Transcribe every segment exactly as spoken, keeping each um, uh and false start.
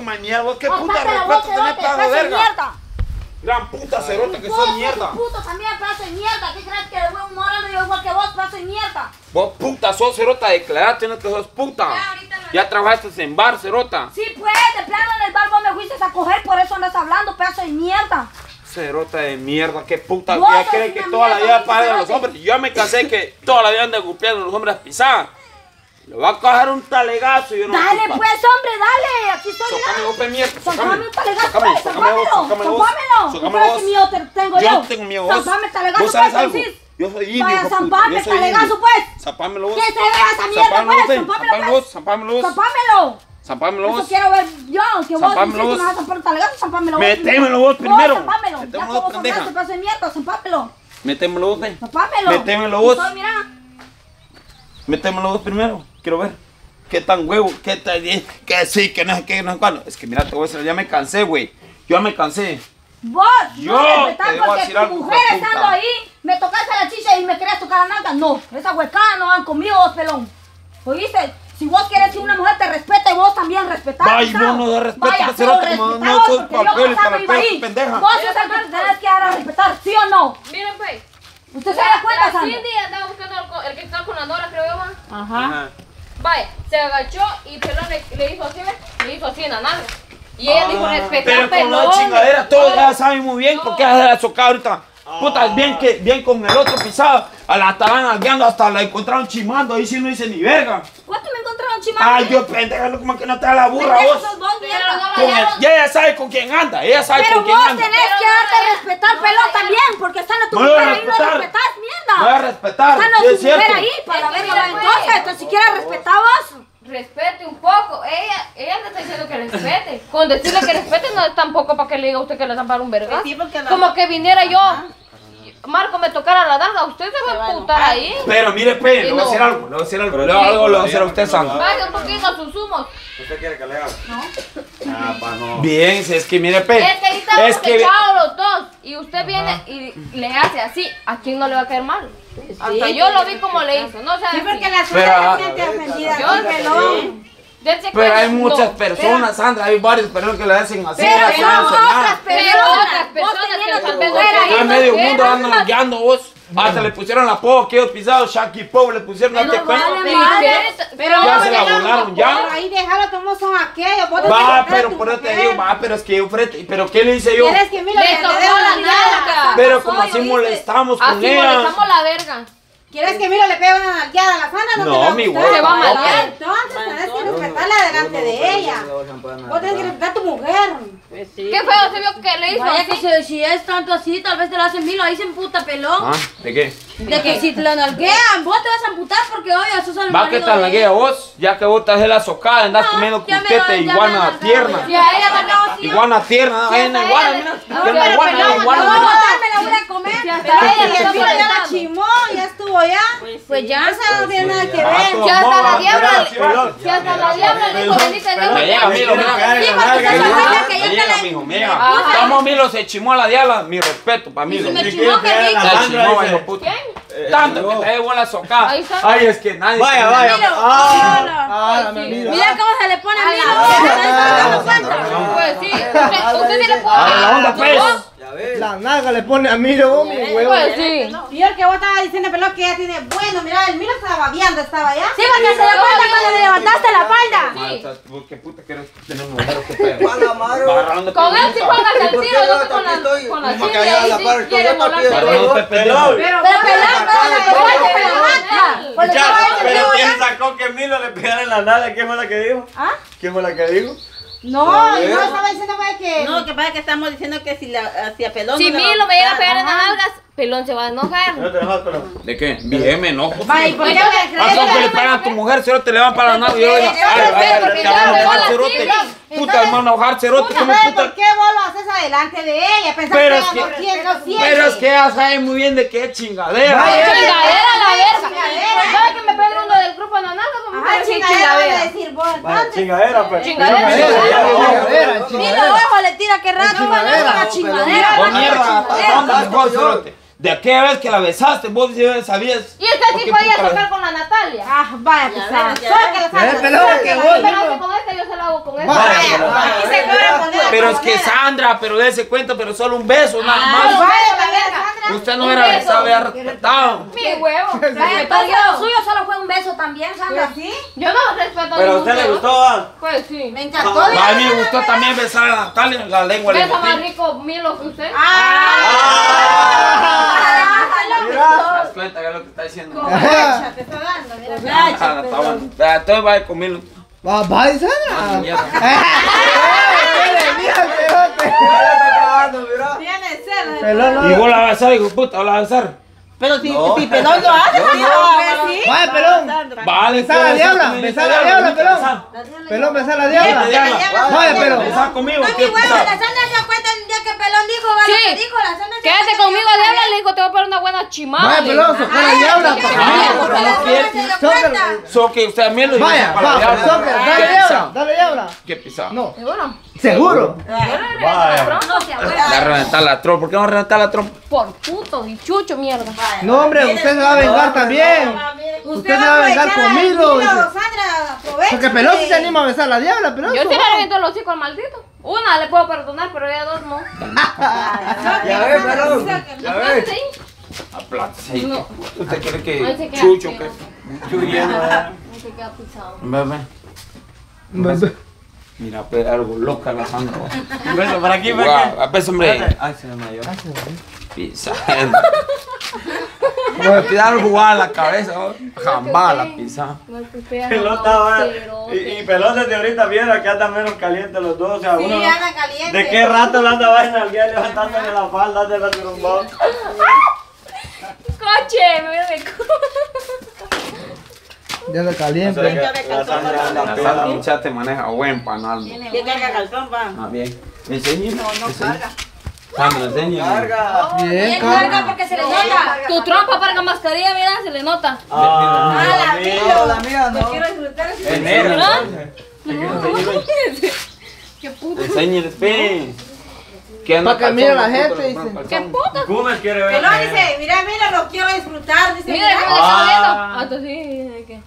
come mierda. ¿Qué puta respeto tenés, pedazo de verga? Gran puta cerote que sos mierda. Puto también, pedazo de mierda. ¿Qué crees que de buen morando yo igual que vos, pedazo de mierda? Vos puta sos cerota, declarate, no que sos puta. Ya trabajaste en bar, cerota. Sí, pues, de plano en el bar vos me fuiste a coger, por eso andas hablando, pedazo de mierda. Cerota de mierda, qué puta. Ya creen que toda la vida pagan los hombres. Yo ya me cansé que toda la vida andan golpeando a los hombres a pisar. Le va a coger un talegazo y yo no. Dale pues, hombre, dale. Aquí estoy. Socame vos, pe mierda. Socame un talegazo, Socame, pues. socame vos, socame vos. Socámelo. ¿Qué miedo te tengo yo? Yo no tengo miedo vos. Zampame talegazo, ¿Vos sabes pues, algo? decís. Yo soy indio, Vaya, hijo puta. zampame Yo soy talegazo, indio. pues. Zampámelo vos. ¿Qué se vea esa mierda, pues? Zampámelo vos, zampámelo vos. Zampámelo. Zampámelo vos. Eso quiero ver yo, que vos Zampámelo dices que vos. me vas a zampar un talegazo, zampámelo vos. Metémelo vos primero. Zampámelo. Ya Metémelo que vos, vos pendeja. zampaste, pedazo de mierda, zampámelo. Metémelo vos, ve. Zampámelo. Metémelo vos. Estoy, mira. Metémelo vos primero. Quiero ver. ¿Qué tan huevo? ¿Qué tan...? Que sí, que no sé qué, no sé cuándo. Es que mira, te voy a decir, ya me cansé, güey. Yo ya me cansé. Vos, Yo no te respetás debo porque decir tu algo, mujer hijo de estando puta. ahí, me tocaste la chicha y me querías tocar la nalga. No, esa huecada no van conmigo, vos, pelón. ¿Oíste? Si vos quieres que una mujer te respete, vos también respetás. Ay, ¿sabes? vos no das respeto, Vaya, cacerote, pero como respetá no vos, sos porque yo papel y pasaba para iba el ahí. pendeja. Vos sos el que te tenés que dar a respetar, ¿sí o no? Miren, pues. ¿Usted se da cuenta, La Sandra? Cindy andaba buscando el, co- el que está con la Nora, creo yo, va. Ajá. Vaya, se agachó y Pelón le, le hizo así, ¿ve? Le hizo así en la nalga. Y ella dijo, respetá, Pero con la Pelón. chingadera, todos No. ya saben muy bien por qué hace la socada ahorita. Puta, bien que bien con el otro pisado, a la estaban algueando, hasta la encontraron chimando, ahí sí no hice ni verga. ¿Cuánto me encontraron chimando? Ay, yo pendeja, no, como que no te da la burra Pendejo vos. sos vos, Pero mierda. no Con el- bañaron. ya ella sabe con quién anda, ella sabe Pero con quién vos anda. tenés Pero que no darte a vaya- respetar, no pelón, vaya- también, porque están a tu No voy a mujer ahí, no respetar. respetás, mierda. Voy a respetar, Están sí a es tu mujer cierto. ahí, para Es que verlo, mira, entonces, pues. entonces siquiera respetamos. Respete un poco. Ella, ella le está diciendo que respete. Con decirle que respete no es tampoco para que le diga a usted que le zampar un vergazo. Sí, porque la- Como que viniera yo, Marco me tocara la nalga, usted se va a emputar ahí. Pero mire, pe, le voy a no. decir algo, le voy a decir algo, le voy a algo, le voy a decir a usted, Sandra. Vaya un poquito a sus humos. ¿Usted quiere que le haga? No. Ah, pa, no. Bien, si es que mire, pe. Es que ahí estamos es que echados los dos. Y usted viene y le hace así. ¿A quién no le va a caer mal? Hasta yo lo vi como le hizo. No sé. Sí, porque la Pero, señora se siente ofendida. Yo sí, pelón. Dense Pero hay cuenta, muchas no. personas, Sandra, hay varias personas que le hacen así, Pero así, son no hace otras nada. Pero personas. otras Vos personas teniendo que tu tal vez mujer no ahí, Ya quieren. medio quieren. mundo anda guiando vos. Hasta le pusieron apodo a aquellos pisados, Shaki Pop, le pusieron no te cuento. vale, Pero madre. ustedes- Pero Ya no, se la pelón, volaron, por ya. Ahí déjalo, como son aquellos. Vos tenés que Va, respetar a pero tu por eso te mujer. digo, va, pero es que yo frente, pero ¿qué le hice yo? ¿Quieres que mira, Le le, te tocó dejo la la nalga? nalga. Pero como Soy, así ¿oíste? molestamos con Así ella. molestamos la verga. ¿Quieres que mira le pegue una nalgueada a la Sandra? No, No, te va a mi gustar. güey, Se va a Vaya, mallar. Entonces tenés que respetarla delante de ella. Vos tenés que respetar a tu mujer. Qué feo se vio que le hizo Vaya que así. si, si es tanto así, tal vez te lo hacen mil, ahí se emputa, pelón. ¿Ah? ¿De qué? De que si te la nalguean, vos te vas a amputar porque oye, eso es el Va que marido tal la de guía ella. vos, ya que vos te haces la socada, andás No, comiendo ya me cusquete, lo- ya me iguana lo- tierna. Y a ella también. Iguana tierna, hay una iguana, mira. No, Tiene una pero iguana, pelón, una iguana. No, mira. botarme la voy a comer. Ya Pero está, ella ella le está vio, ya la molestando. chimó, ya estuvo ya. Pues ya. Eso no tiene nada que Ah, ver. tu Si hasta amor, la diabla, pelón. si hasta la diabla le dijo, bendita Dios. Me llega, miro, mira. Sí, porque se Me acuerda que yo te llega, la... mijo, mira. Ajá. Vamos, Milo, se chimó a la diabla, mi respeto para Milo. Si me Se chimó, qué rico. chimó, hijo puta. ¿Quién? Tanto que te dé buena socada. Ahí está. Ay, es que nadie. Vaya, vaya. Mira, Ah, ah, Pues sí. mira. Mira cómo se le pone a mí, Ah, ¿no? ¿Se ah, dan cuenta? Pues sí. Usted, usted sí le puede. Abre la onda, pues. Ya ves. La nalga le pone a Miro, mi huevo. Pues sí. Peor que vos estabas diciendo, pelón, que ella tiene. Bueno, mira, el Miro estaba babeando, estaba allá. Sí, porque se dio cuenta cuando le levantaste la falda. ¿Vos qué puta quieres tener un número? ¿Qué pedo? Mala madre. Va agarrando Con él sí pelota. juegas ¿Y al por qué tiro, yo no que con aquí la, estoy? con la Como que Silvia, allá a ahí la sí par, estoy quiere yo volarte también. bien. Agarrando pendejo. Pero Pero pelón, no le Pero- pero levanta. Porque Ya, estaba ese pero tío ¿quién allá. sacó que Milo le pegara en la nalga? ¿Quién fue la que dijo? ¿Ah? ¿Quién fue la que dijo? No, A yo ver. no estaba diciendo pues, que. No, que pasa que estamos diciendo que si la hacia pelón. Si no le va Milo me llega a gustar. pegar en las nalgas, Pelón se va a enojar. No te enojas, pero. ¿De qué? Bien, me enojo. Vaya, ¿y por qué me Haz crees? que le pagan a tu mujer, cero te le van para la nalga. Yo digo, Porque- ay, ay, ay, porque te van a ya me enojar, va la cerote. tibia. Puta, me van a enojar, cerote. Puta, ¿Cómo ¿sabes puta? por qué vos lo haces adelante de ella? Pensás Pero que es ella no que- quiere, no siente. Pero es que ella sabe muy bien de qué es chingadera. Vaya. Chingadera la verga. Chingadera. ¿Sabes que me pega uno del grupo en la nalga? Pues me Ajá, pega así, chingadera, vas a chingadera. decir vos. Vaya, Entonces, chingadera, pues. Chingadera. Chingadera, Mira, ojo, le tira que rato, Chingadera, la no, chingadera. Vos Chingadera. mierda, Chingadera. ¿dónde vos, cerote? De aquella vez que la besaste, vos ya sabías. Y usted ¿Por sí qué podía puta? tocar con la Natalia. ah, vaya, pues, Ya Sara, ves, ya solo ves. que la Eh, Sara- pero solo que que la vos- Sara- Pero con esta yo se la hago con esta. Vaya, Vaya, vaya. aquí se pero es que Sandra, pero dése cuenta, pero solo un beso, nada Ay, más. vaya, la verga, Sandra. Usted no Un hubiera beso. besado, hubiera respetado. Mi huevo. Entonces lo suyo solo fue un beso también, Sandra. Pues sí, Yo no respeto Pero a ningún usted le beso. gustó, ¿ah? Pues sí. me encantó. A mí me gustó también besar a Natalia, la lengua le Besa más metí. rico Milo que usted. Ah, ¿Te das cuenta que es lo que está diciendo? Borracha, te está dando, mira. Ah, está bueno. Vea, entonces va a ir conmigo. Va, va, Sandra. Tiene celos. Pelón, no. Y vos la vas a besar, hijo de puta, vos la vas a besar. Pero si, si pelón lo hace, tío. Sí. Vaya, pelón. Vale, Besar a la diabla, besar a la diabla, pelón. Pelón, besar a la diabla. Vaya, pelón. Besar conmigo, No, mi tío, huevo, la besar. Sandra se da cuenta el día que Pelón dijo, ¿vale? Sí. ¿Qué dijo? La Sandra se da Quédate cuenta conmigo, que yo Diabla, hablé. le digo, te voy a poner una buena chimada. Vaya, le digo. pelón, soca la diabla. Ay, pues. yo Ah, quiero pero que no la quiere. Sandra se dio Sócalo. cuenta. So que usted a mí lo Vaya, para la va, diabla. soccer, dale ¿Qué diabla, pisado? dale diabla. ¿Qué pisado? No, Seguro. seguro. Vaya. No, se abuela. La reventar la trompa. ¿Por qué vamos a reventar la trompa? Por puto y chucho, mierda. No, hombre, usted se va a vengar también. Usted se va a vengar conmigo. dice. Sandra, aprovecha. Porque pelón sí se anima a besar a la diabla, pelón. Yo sí le reviento los hocico al maldito. Una le puedo perdonar, pero ya dos no. Ya ves, pelón. Ya ves. Sí. Aplástese. No. ¿Usted quiere Ahí se que queda chucho feo. que chuyendo? Ahí se queda pisado. Bebé. Mira, pues algo loca la Sandra. Un beso para aquí, para aquí. Guau, a peso, hombre. Ay, se me mayó. Pisando. Voy a tirar algo jugada en la cabeza. Jamás la pisa. No es que usted Pelón no, estaba. cerote. Y, y pelón desde ahorita viera que andan menos calientes los dos. O sea, Sí, uno. anda caliente. ¿De qué rato le anda vaina al día levantándole la falda de la turumbao? Coche, me Ya lo caliente. La Sandra anda La peda. Sandra muchacha te maneja buen panal. ¿Quién carga calzón, pa? Ah, bien. ¿Me enseña? No, no carga. Sandra, enseña. Carga. Bien, Bien carga. carga porque se le nota. Tu trompa para mascarilla, mira, se le nota. Ah, la la mía. mía. La mía no. Quiero disfrutar ese Es negra. ¿Ah? entonces. Qué puto. Enséñale, pe. ¿Qué anda Pa' que mire la calzón, gente, puto, dice. calzón? Qué puta. Gómez quiere ver. Pelón dice, mira, mira, lo quiero disfrutar. Dice, Mira, que me mira. le está Ah. viendo. Hasta sí, dice que.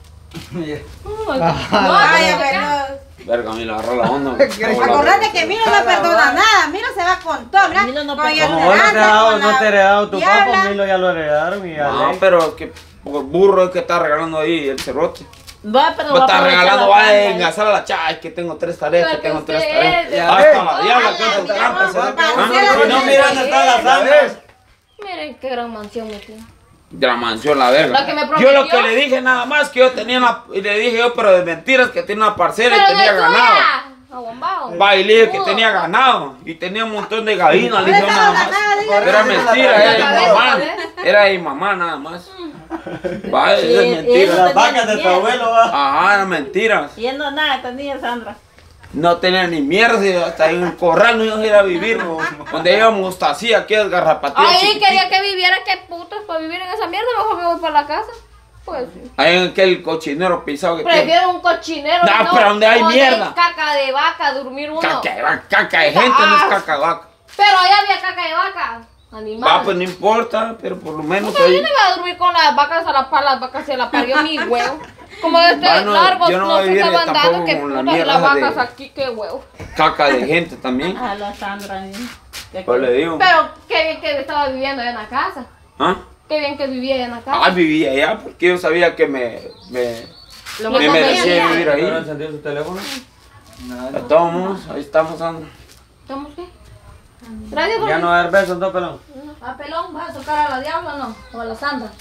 Vaya, Pelón. Verga, me le agarró la onda. Acordate que Milo no perdona nada. Milo se va con todo. Mira, Milo no con perdona. Como vos no te has dado, no te he heredado tu diabla. papá, Milo ya lo heredaron y ya. No, pero que por burro es que está regalando ahí el cerrote. Va, pero Me va a está aprovechar regalando, la va a banda. engasar a la chava. Es que tengo tres tareas, que Porque tengo tres usted tareas. es de- Hasta la diabla, que Ay, es mi trampa. amor, ¿Se ve? papá, Ah, usted Si no, mira dónde está la Sandra. Miren qué gran mansión me tiene. De la mansión, la verga. Lo que me Yo prometió. lo que le dije nada más que yo tenía una. Y le dije yo, pero de mentiras, que tenía una parcela y Pero tenía no es ganado. suya. Aguambao. Va, y le dije que Pudo. tenía ganado. Y tenía un montón de gallinas, le dije Por eso nada no más. ganaba, diga, Era no, mentira, no, era mi no, mamá. no, Era mi mamá nada más. Va, eso Sí, es mentira. eso Las vacas de tu mierda. abuelo va. Ajá, eran mentiras. Y él no nada, esta niña Sandra. No tenía ni mierda, y hasta en el corral no íbamos a ir a vivir. ¿no? Donde íbamos hasta así, aquí el garrapatillo. Ahí chiquitito. quería que viviera, qué putas, para vivir en esa mierda, mejor me voy para la casa. Pues sí. Ahí en aquel cochinero pisado que tiene. Prefiero un cochinero. No, pero donde hay mierda. Caca de vaca, dormir uno. Caca, de vaca, caca de gente, no es caca de vaca. Pero allá había caca de vaca. Animal. Va, pues no importa, pero por lo menos Entonces yo ahí. no iba a dormir con las vacas a la par, las vacas se la parió mi huevo. Como de este Bueno, largo, yo no no, voy a se vivir estaban tampoco dando que con la putas mierda las vacas de- aquí, qué huevo. Caca de gente también. A la Sandra. ¿eh? Ya Pues que- le digo. Pero qué bien que estaba viviendo allá en la casa. ¿Ah? Qué bien que vivía allá en la casa. Ah, vivía allá porque yo sabía que me, me, Lo me que merecía convenía. vivir ¿No ahí. encendió su teléfono? De todos modos, ahí estamos dando. ¿Estamos qué? Gracias por Ya no va a haber besos, no, pelón. ¿A Pelón vas a tocar a la diabla o no? ¿O a la Sandra?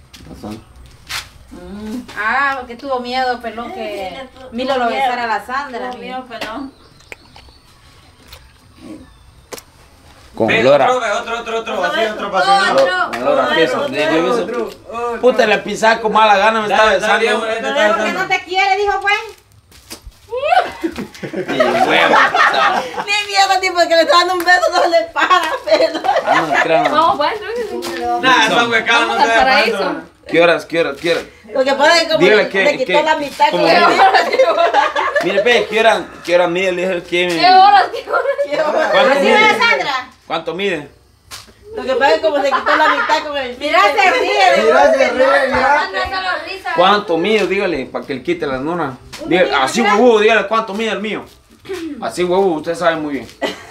Ah, porque tuvo miedo, Pelón, que Milo lo besara a la Sandra. Dios mío, pelón. Con Ve, olor a. otro, otro, otro, otro, así, otro pasional. Con olor a queso. Yo beso. Puta, la pisada con mala gana me estaba Dale, dale, besando. dale, Pero dale, porque dale. no te quiere, dijo pues. Y huevo. Ni mierda, tipo, que le está dando un beso, no le para, pelón. Ah, no, créanme. Vamos, pues, entonces. Nah, esa huecada no Vamos se al ve paraíso. tanto. ¿Qué horas, qué horas, qué horas? Lo que pasa es que como Dígale le, que- le quitó que- la mitad como con mire. el Mire, pe, ¿qué hora, qué hora mide? Le dije que ¿Qué horas? ¿Qué horas? ¿Cuánto Así va mide? Sandra. ¿Cuánto mide? Lo que pasa es que como se quitó la mitad con el Mira, se ríe. Mira, se ríe, mira. Sandra solo risa. ¿Cuánto mide? Dígale, para que él quite las nonas. Mira, Dígale, así mira. huevudo, dígale cuánto mide el mío. Así huevudo, usted sabe muy bien.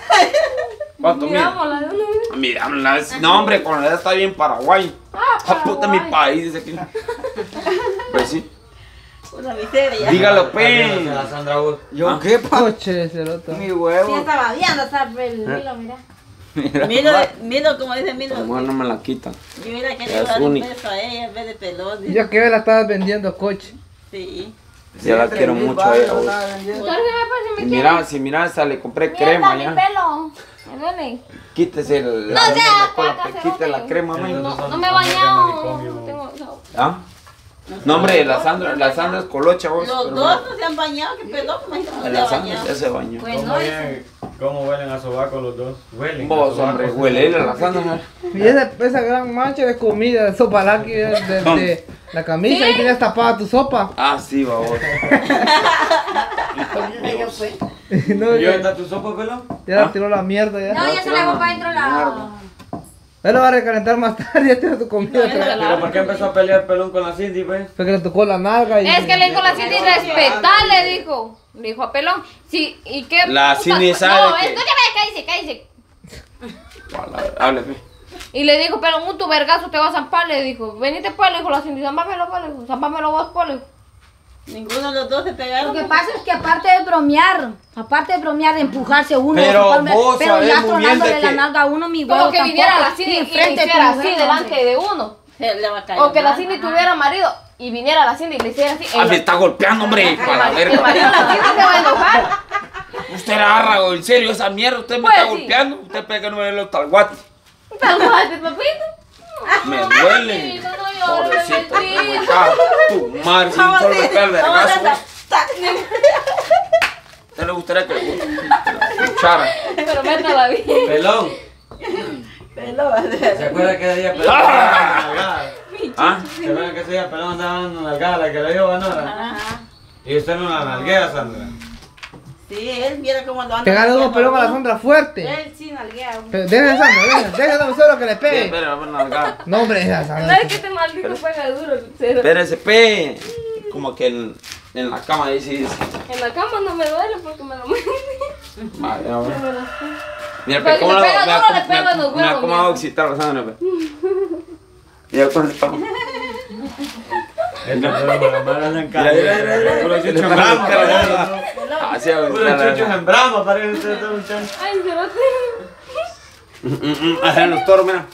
¿Cuánto mide? Mirámosla de una vez. Mirámosla. No, hombre, con la edad está bien Paraguay. Ah, Ah, puta, mi Paraguay. país, dice que. Pues sí. Una miseria. Dígalo, pe. La Sandra Wood. ¿Yo Ah. qué, pa? Coche, cerote. Mi Sí, huevo. estaba viendo, está el Milo, mira. Mira, Milo, Milo, como dice Milo. a lo mejor no me la quitan. Y mira que Es le va a dar un única. beso a ella en vez de pelón. dice. Yo que la estabas vendiendo coche. Sí. Ya la quiero mucho a ella. vos. Entonces me parece Si me mira, si mira, hasta le compré crema mi ya. pelo. Me duele. Quítese el, la, No sea la cola, caca, pe, quite la cerote. crema, No, man. no me he bañado. No tengo. ¿Ah? No, hombre, la Sandra, la Sandra es colocha, vos. Los pero dos no se han bañado, que pelón, imagínate, no se La ha Sandra bañado. ya se bañó. Pues no, ¿Cómo, huelen, ¿Cómo huelen a sobaco los dos? Huelen. Vos, a sobaco. hombre, huele la Sandra. Y esa, esa gran mancha de comida, de sopa laqui, de, de, de la camisa, ahí tenías tapada tu sopa. Ah, sí, va vos. No, ¿Y ya, está tu sopa, pelón? ya la tiró la mierda ya. No, ya se le hago para adentro la... Él lo va a recalentar más tarde, ya tiró tu comida. ¿Pero por qué empezó a pelear pelón con la Cindy, pues? Porque le tocó la nalga y... Es que le dijo la Cindy respetar, le dijo. Le dijo a Pelón. Sí, ¿y qué? La puta- Cindy sabe No, que- escúchame, cállese, cállese. Hable, pe. Y le dijo, Pelón, un tu vergazo te va a zampar, le dijo. Venite pues, le dijo la Cindy, zampámelo pues, le dijo. Zampámelo vos pues, le dijo. Ninguno de los dos se pegaron. Lo que pasa es que aparte de bromear, aparte de bromear, de empujarse uno, Pero empujarme, vos pero sabés ya muy bien de tronándole la que- nalga a uno, mi huevo Como que tampoco, viniera la sí, Cindy y enfrente de tu hiciera mujer, así no, delante hombre. de uno. Se le va a caer O que la mal. Cindy tuviera marido y viniera la Cindy y le hiciera así. Ah, el- me está golpeando, hombre. el Para la marido- el marido de verga. la Cindy se va a enojar. Usted era árrago, en serio, esa mierda. Usted me Pues está sí. golpeando. Usted pega que no me ve los talguates. Tal cual, papito. Me duele. Chico, no llores, Pobrecito. bebecito. Ah, tu madre, sin Vamos, solo sí, golpear el vamos, vergazo. ta- ta- ¿Usted le gustaría que le escuchara? Pero métala bien. Pelón. Pelón. ¿Se acuerda que ese día pelón Ah. andaba dando nalgada? ¿Ah? ¿Se acuerda que ese día pelón andaba dando nalgada, la que le dio Vanora? Ajá. Y usted no la nalguea, Sandra. Sí, él viera cómo lo anda. Pegarle unos nalgueando pelón a la uno. Sandra fuerte. Él sí nalguea. Pero dejen Sandra, dejen, dejen solo que le pegue. Espera, vamos a nalgar. No, hombre, esa No Sandra. es que este maldito pega duro, cero. Espérese, pe. Como que en, en la cama dice, dice. En la cama no me duele porque me lo metí. Vale, a ver. Mira, Pero pe, ¿cómo si la le pega me ha- duro, le me ha- pega en los me ha huevos, acomodado mira. excitar la Sandra, pe. Mira cuando estamos. Este pelón con la mano anda en Mira, mira, mira, mira. Puro chucho en Mira, brama, mira, mira. pelón. Así a Puro chucho en brama, parece usted todo un chan. Ay, cerote. Hacer los toros, mira.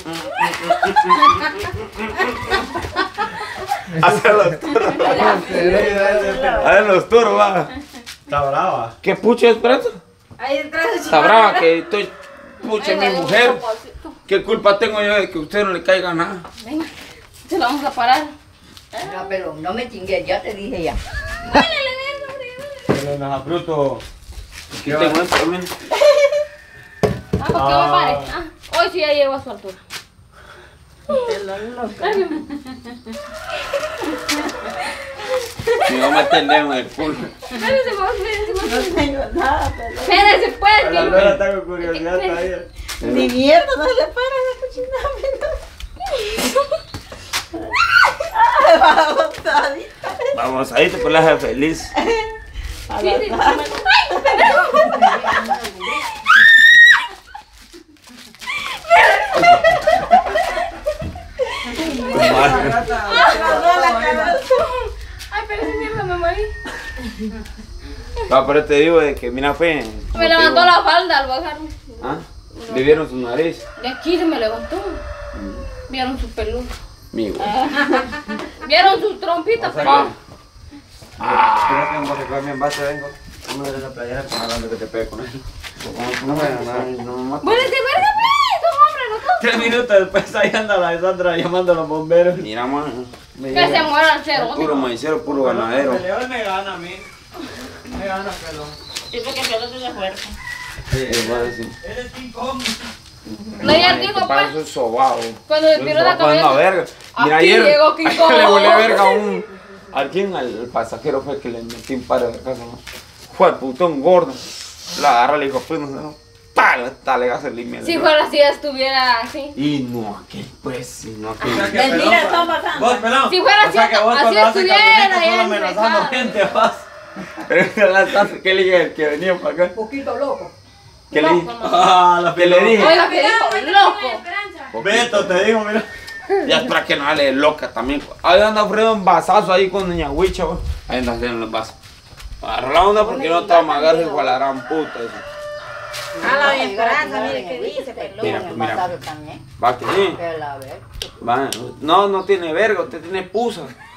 Hacer los toros. Hacer los toros, va. Está brava. ¿Qué pucho es, Prato? Ahí detrás de Está brava que estoy pucha Ay, mi me mujer. gusta, papacito. ¿Qué culpa tengo yo de que a usted no le caiga nada? Venga, se lo vamos a parar. No, pero no me chingues, ya te dije ya. Pelón, nos bruto. Aquí tengo esto también. Ah, ¿por qué me pare? Ah, hoy sí ya llego a su altura. Me voy a meter el dedo en el culo. Espérese, vos, espérese, vos. no tengo nada, pelón. Espérese, pues. A la que- verdad tengo curiosidad todavía. Ni mierda, no le para esa cochinada, Ay, vamos, todavía. Vamos, ahí te la hace feliz. A Sí, la sí, tarde. Ay, espérese, mierda, me morí. No, pero te digo de que, mira, fe. como Me te levantó digo, la falda al bajar. ¿Ah? ¿Le vieron su nariz? De aquí se me levantó. Vieron su peludo. Migo. Vieron su trompita, pero. Ah. Creo que en Botecoy mi envase vengo. Vamos a ver la playera con hablando que te pegue con él. No me no me mata. Bueno, sí, verga, pues, son hombres los dos. Tres minutos después ahí anda la Sandra llamando a los bomberos. Mira, man. Me Que se llega. mueran cero. Puro maicero, puro ganadero. Peleó y me gana a mí. Me gana, pelón. Sí, porque el pelón tiene fuerza. Eh, voy a decir. Eres King Kong. No, ya Ay, digo, este pan pues. es sobado. Cuando le Yo tiró se la va poniendo a cabeza. verga. Mira, Aquí ayer llegó King Kong. le volé verga a un... ¿A quién? Al pasajero fue que le metí un par de vergas, ¿no? Fue al putón gordo. La agarra, le dijo, pues, no sé. ¡Pah! Dale, gas el límite. Si fuera así, estuviera así. Y no aquel, pues, sino aquel. O sea que, Mentira, pelón, están pasando. Vos, pelón. Si fuera o sea así, que vos así cuando haces estuviera, camionetas ya solo amenazando empezaba. gente, vas. Pero era la taza que le dije que venía para acá. Un poquito loco. ¿Qué le dije? Ah, la ¿Qué le dije? Oiga, que dijo, loco. Beto te dijo, mira. Ya espera que no sale loca también. Ahí anda ofreciendo un vasazo ahí con doña Huicha. Güey. Ahí anda haciendo los vasos. Agarra la onda porque no te va a amagar igual a la gran puta. Eso. A la Esperanza, mire qué dice, pelón. Mira, pues, mira. También. Va que sí. Que la ver. Va. No, no tiene verga, usted tiene pusa.